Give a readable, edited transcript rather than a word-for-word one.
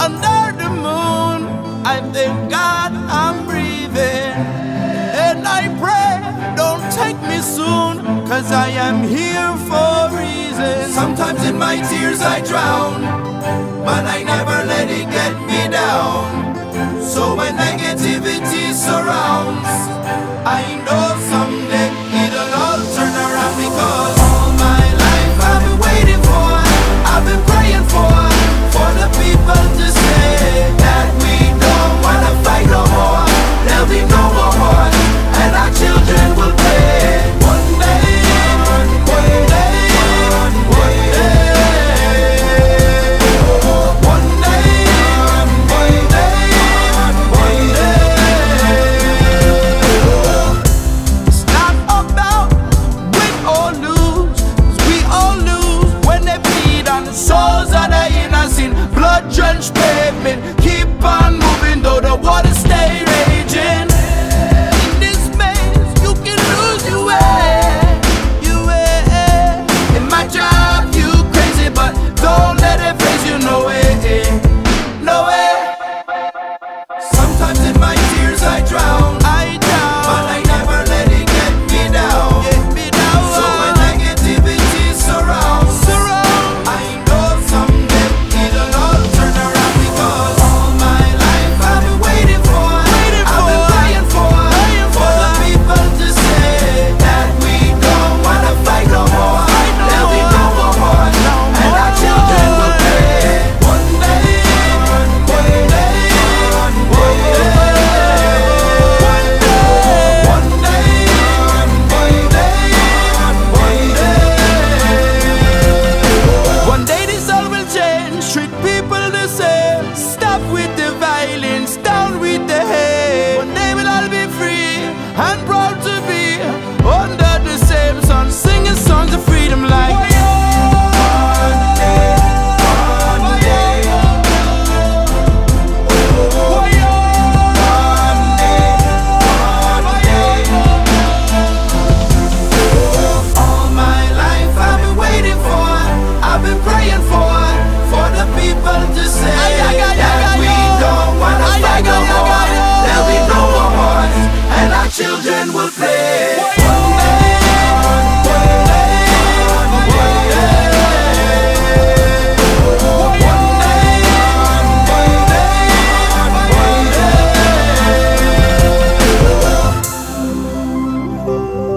under the moon. I thank God I'm breathing, and I pray don't take me soon, 'cause I am here for a reason. Sometimes in my tears I drown, but I never let it get me down. So when negativity surrounds, I know someday it'll all turn around, because all my life I've been waiting for, I've been praying for the people to say that we don't wanna fight no more. There'll be no more wars, and our children will play. One day, one day, one day, one day, one day, one day. It's not about win or lose, 'cause we all lose when they bleed on the souls of the innocent. Blood-drenched pavement, keep on moving though the waters stay raging. In this maze, you can lose your way, your way. It might drive you crazy, but don't let it phase you, no way, no way. Sometimes in my tears I drown, but I never let it get me down. So when negativity surrounds, I know someday it'll all turn around, because all my life I've been waiting for, I've been praying for the people to say that we don't wanna fight no more. There'll be no more wars, and our children will pay. One day, one day, one day, one day, one day this all will change. Treat people the same. Stop with the violence, down with the hate. One day we'll all be free and proud to be under the same sun, singing songs of freedom like one day, one day, all my life I've been waiting for, I've been praying for the people to say that we don't wanna fight no more. There'll be no more wars, and our children will play. One day, one day, one day, one day, one day, one day.